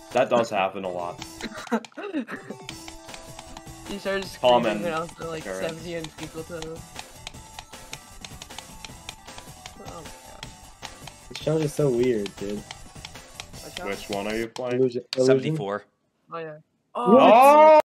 That does happen a lot. You started Common screaming and I was like occurrence. 70 people to... Oh my god. This challenge is so weird, dude. Watch out. Which one are you playing? Illusion. 74. Oh yeah. What? Oh!